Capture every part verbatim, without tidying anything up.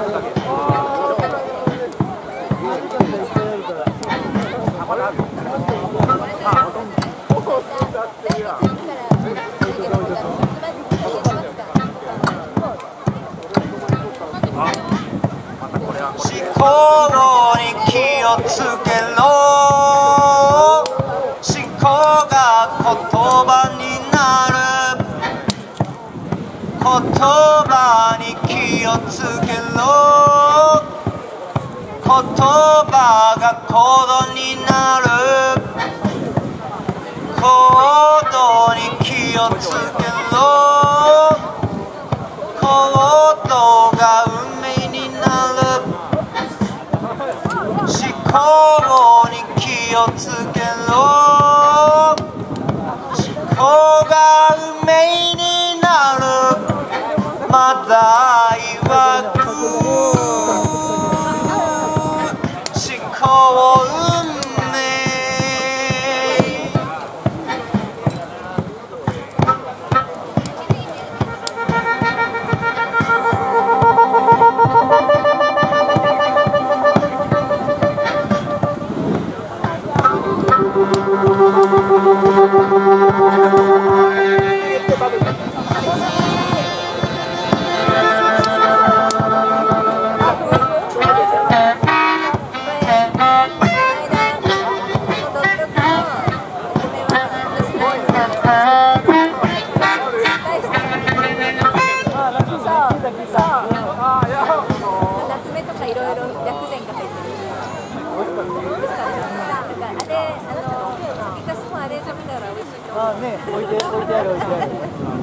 思考に気をつけろ。思考が言葉になる。言葉に気をつけろ。言葉が行動になる。行動に気をつけろ。行動が運命になる。思考に気をつけろ。思考が運命になる。まだ曰く思考運命。 ああね、置いて置いてある置いてある。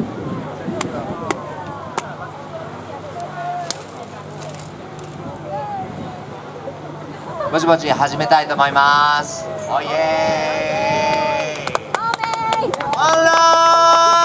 ぼちぼち始めたいと思います。おいえーい。あらー。